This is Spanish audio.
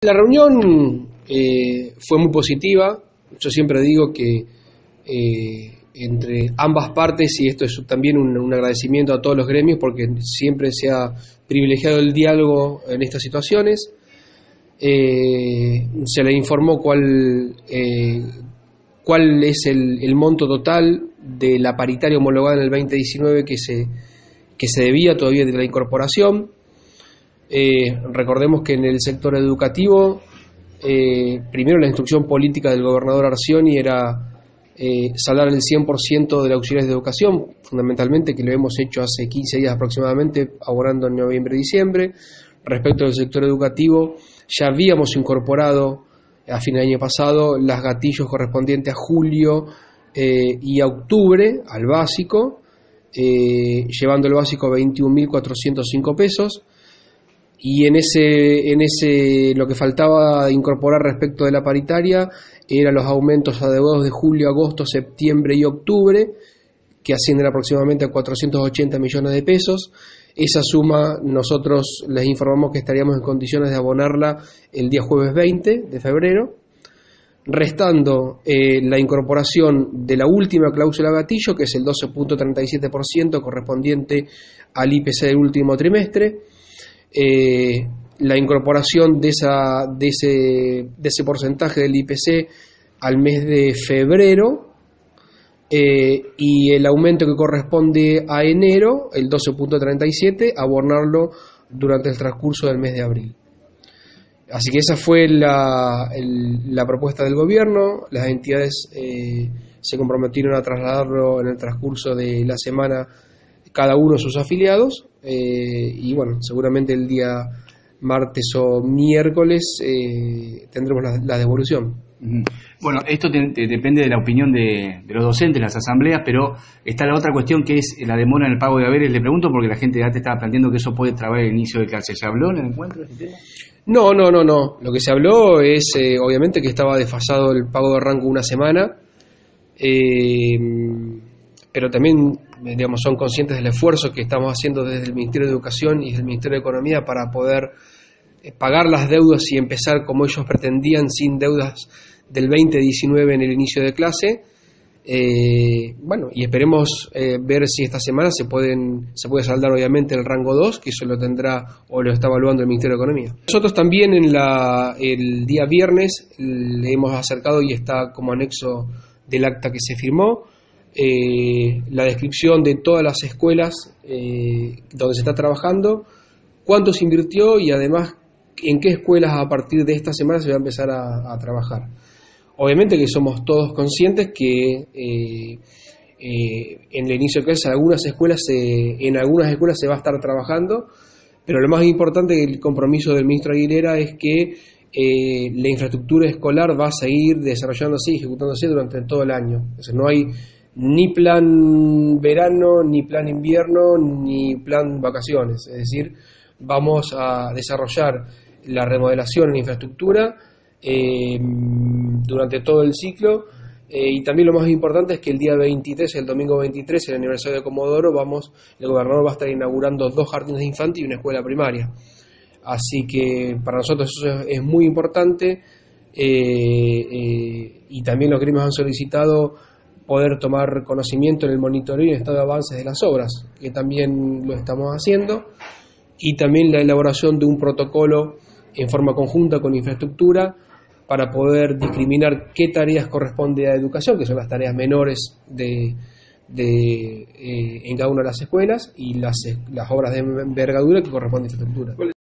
La reunión fue muy positiva. Yo siempre digo que entre ambas partes, y esto es también un agradecimiento a todos los gremios, porque siempre se ha privilegiado el diálogo en estas situaciones. Se le informó cuál es el monto total de la paritaria homologada en el 2019 que se debía todavía de la incorporación. Recordemos que en el sector educativo, primero la instrucción política del gobernador Arcioni era saldar el 100% de los auxiliares de educación, fundamentalmente, que lo hemos hecho hace 15 días aproximadamente, abonando en noviembre y diciembre. Respecto del sector educativo, ya habíamos incorporado a fin del año pasado los gatillos correspondientes a julio y a octubre al básico, llevando el básico a 21.405 pesos. Y en ese lo que faltaba incorporar respecto de la paritaria eran los aumentos adeudados de julio, agosto, septiembre y octubre, que ascienden aproximadamente a 480 millones de pesos. Esa suma nosotros les informamos que estaríamos en condiciones de abonarla el día jueves 20 de febrero, restando la incorporación de la última cláusula gatillo, que es el 12.37% correspondiente al IPC del último trimestre. La incorporación de ese porcentaje del IPC al mes de febrero y el aumento que corresponde a enero, el 12.37, abonarlo durante el transcurso del mes de abril. Así que esa fue la propuesta del gobierno. Las entidades se comprometieron a trasladarlo en el transcurso de la semana cada uno de sus afiliados, y bueno, seguramente el día martes o miércoles tendremos la devolución. Bueno, esto depende de la opinión de los docentes, las asambleas, pero está la otra cuestión, que es la demora en el pago de haberes. Le pregunto porque la gente de ATE estaba planteando que eso puede trabar el inicio de clases. ¿Se habló en el encuentro de este tema? No. Lo que se habló es, obviamente, que estaba desfasado el pago de arranco una semana, pero también, digamos, son conscientes del esfuerzo que estamos haciendo desde el Ministerio de Educación y desde el Ministerio de Economía para poder pagar las deudas y empezar como ellos pretendían, sin deudas del 2019 en el inicio de clase. Bueno, y esperemos ver si esta semana se puede saldar obviamente el rango 2, que eso lo tendrá o lo está evaluando el Ministerio de Economía. Nosotros también el día viernes le hemos acercado, y está como anexo del acta que se firmó, la descripción de todas las escuelas donde se está trabajando, cuánto se invirtió y además en qué escuelas a partir de esta semana se va a empezar a trabajar. Obviamente que somos todos conscientes que en el inicio de clases en algunas escuelas se va a estar trabajando, pero lo más importante del compromiso del ministro Aguilera es que la infraestructura escolar va a seguir desarrollándose y ejecutándose durante todo el año. Entonces no hay ni plan verano, ni plan invierno, ni plan vacaciones. Es decir, vamos a desarrollar la remodelación en infraestructura durante todo el ciclo, y también lo más importante es que el día 23, el domingo 23, el aniversario de Comodoro, el gobernador va a estar inaugurando 2 jardines de infantes y una escuela primaria. Así que para nosotros eso es muy importante, y también los gremios han solicitado poder tomar conocimiento en el monitoreo y en el estado de avances de las obras, que también lo estamos haciendo, y también la elaboración de un protocolo en forma conjunta con infraestructura para poder discriminar qué tareas corresponde a educación, que son las tareas menores en cada una de las escuelas, y las obras de envergadura que corresponden a infraestructura.